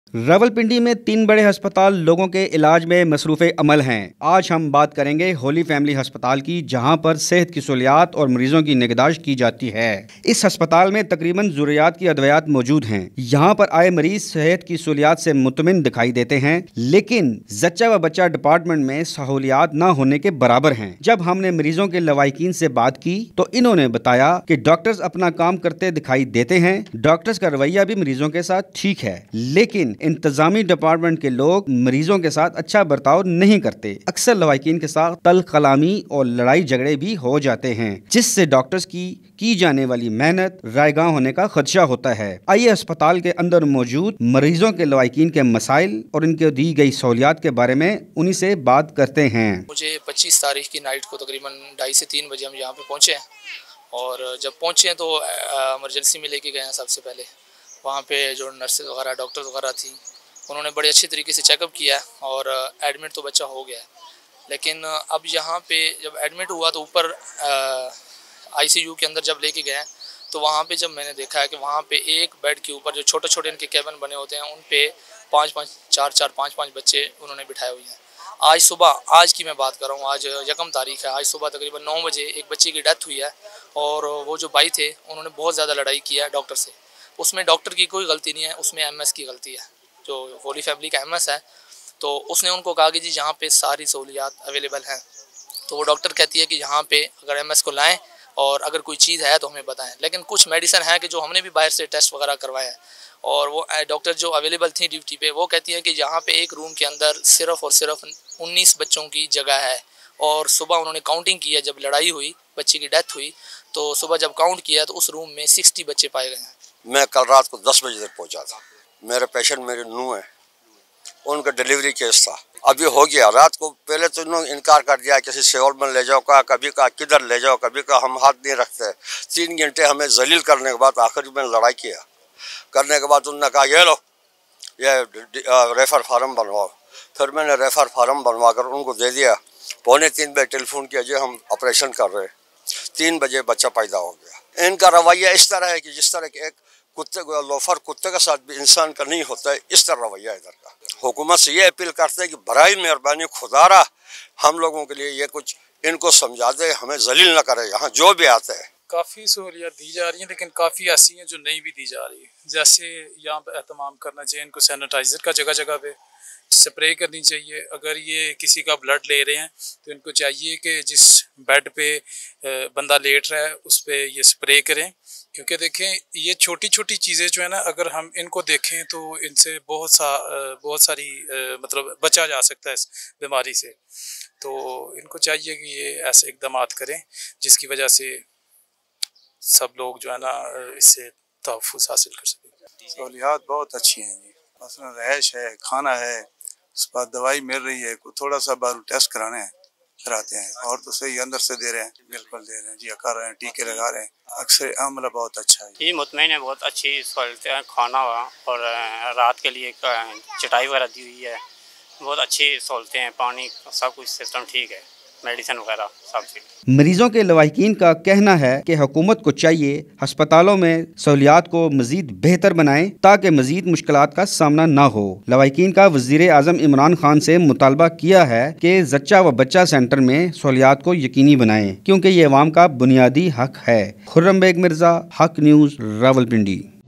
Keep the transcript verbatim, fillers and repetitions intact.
रावलपिंडी में तीन बड़े अस्पताल लोगों के इलाज में मसरूफ़ अमल हैं। आज हम बात करेंगे होली फैमिली अस्पताल की, जहां पर सेहत की सहूलियात और मरीजों की निगहदाश्त की जाती है। इस अस्पताल में तकरीबन ज़रूरियात की अद्वियात मौजूद हैं। यहां पर आए मरीज सेहत की सहूलियात से मुतमिन दिखाई देते हैं, लेकिन जच्चा व बच्चा डिपार्टमेंट में सहूलियात न होने के बराबर हैं। जब हमने मरीजों के लवाहिकीन से बात की तो इन्होंने बताया कि डॉक्टर्स अपना काम करते दिखाई देते हैं। डॉक्टर्स का रवैया भी मरीजों के साथ ठीक है, लेकिन इंतजामी डिपार्टमेंट के लोग मरीजों के साथ अच्छा बर्ताव नहीं करते। अक्सर लवाहिकीन के साथ तल कलामी और लड़ाई झगड़े भी हो जाते हैं, जिससे डॉक्टर्स की की जाने वाली मेहनत रायगा होने का खदशा होता है। आइए अस्पताल के अंदर मौजूद मरीजों के लवाहिकीन के मसाइल और इनके दी गई सहूलियात के बारे में उन्हीं से बात करते हैं। मुझे पच्चीस तारीख की नाइट को तकरीबन ढाई से तीन बजे हम यहाँ पे पहुँचे हैं, और जब पहुँचे हैं तो इमरजेंसी में लेके गए हैं। सबसे पहले वहाँ पे जो नर्सेज वगैरह डॉक्टर्स वगैरह थी, उन्होंने बड़े अच्छे तरीके से चेकअप किया और एडमिट तो बच्चा हो गया है। लेकिन अब यहाँ पे जब एडमिट हुआ तो ऊपर आईसीयू के अंदर जब लेके गए तो वहाँ पे जब मैंने देखा है कि वहाँ पे एक बेड के ऊपर जो छोटे छोटे इनके कैबिन बने होते हैं, उन पे पाँच पाँच चार चार पाँच पाँच बच्चे उन्होंने बिठाए हुए हैं। आज सुबह, आज की मैं बात कर रहा हूँ, आज यकम तारीख है, आज सुबह तकरीबन नौ बजे एक बच्चे की डेथ हुई है। और वो जो भाई थे उन्होंने बहुत ज़्यादा लड़ाई किया है डॉक्टर से। उसमें डॉक्टर की कोई गलती नहीं है, उसमें एमएस की गलती है। जो होली फैमिली का एमएस है, तो उसने उनको कहा कि जी यहाँ पे सारी सहूलियात अवेलेबल हैं। तो वो डॉक्टर कहती है कि यहाँ पे अगर एमएस को लाएं और अगर कोई चीज़ है तो हमें बताएं। लेकिन कुछ मेडिसिन है कि जो हमने भी बाहर से टेस्ट वगैरह करवाए हैं, और वो डॉक्टर जो अवेलेबल थी ड्यूटी पे, वो कहती हैं कि यहाँ पे एक रूम के अंदर सिर्फ और सिर्फ उन्नीस बच्चों की जगह है। और सुबह उन्होंने काउंटिंग की है, जब लड़ाई हुई, बच्चे की डेथ हुई, तो सुबह जब काउंट किया तो उस रूम में सिक्सटी बच्चे पाए गए हैं। मैं कल रात को दस बजे तक पहुंचा था। मेरे पेशेंट मेरे नूह है, उनका डिलीवरी केस था, अभी हो गया। रात को पहले तो उन्होंने इनकार कर दिया, किसी सेवर में ले जाओ, कहा कभी कहा किधर ले जाओ, कभी कहा हम हाथ नहीं रखते। तीन घंटे हमें जलील करने के बाद आखिर में लड़ाई किया। करने के बाद उन्होंने कहा ये लो, ये रेफर फार्म बनवाओ। फिर मैंने रेफर फार्म बनवा कर उनको दे दिया। पौने तीन बजे टेलीफोन किया, जी हम ऑपरेशन कर रहे। तीन बजे बच्चा पैदा हो गया। इनका रवैया इस तरह है कि जिस तरह के एक कुत्ते को लोफर कुत्ते के साथ भी इंसान का नहीं होता है, इस तरह रवैया इधर का। हुकूमत से ये अपील करते हैं कि बराए मेहरबानी खुदारा हम लोगों के लिए ये कुछ इनको समझा दे, हमें जलील न करे यहाँ जो भी आते हैं। काफ़ी सहूलियत दी जा रही हैं, लेकिन काफ़ी ऐसी हैं जो नहीं भी दी जा रही है। जैसे यहाँ पर एहतमाम करना चाहिए, इनको सैनिटाइज़र का जगह जगह पे स्प्रे करनी चाहिए। अगर ये किसी का ब्लड ले रहे हैं तो इनको चाहिए कि जिस बेड पे बंदा लेट रहा है उस पर ये स्प्रे करें। क्योंकि देखें, ये छोटी छोटी चीज़ें जो है ना, अगर हम इनको देखें तो इनसे बहुत सा बहुत सारी मतलब बचा जा सकता है इस बीमारी से। तो इनको चाहिए कि ये ऐसे इकदाम करें जिसकी वजह से सब लोग जो है ना इससे तहफ़्फ़ुज़ हासिल कर सकें। सहूलियात बहुत अच्छी हैं जी, मसलन रहायश है, खाना है, उस पर दवाई मिल रही है। थोड़ा सा बारू टेस्ट कराने हैं, कराते हैं, और तो सही अंदर से दे रहे हैं, बिल्कुल दे रहे हैं जी, कर रहे हैं, टीके लगा रहे हैं। अक्सर आमला बहुत अच्छा है जी, मुतमईन है, बहुत अच्छी सहूलतें हैं। खाना और रात के लिए चटाई वगैरह दी हुई है, बहुत अच्छी सहूलतें हैं। पानी सब कुछ सिस्टम ठीक है, मेडिसिन वगैरह सब ठीक। मरीजों के लवाहिकीन का कहना है कि हुकूमत को चाहिए अस्पतालों में सहूलियात को मजीद बेहतर बनाएं, ताकि मजीद मुश्किलात का सामना ना हो। लवाहिकीन का वज़ीर आज़म इमरान खान से मुतालबा किया है कि जच्चा व बच्चा सेंटर में सहूलियात को यकीनी बनाएं, क्योंकि ये अवाम का बुनियादी हक है। खुर्रम बेग मिर्जा, हक न्यूज़, रावलपिंडी।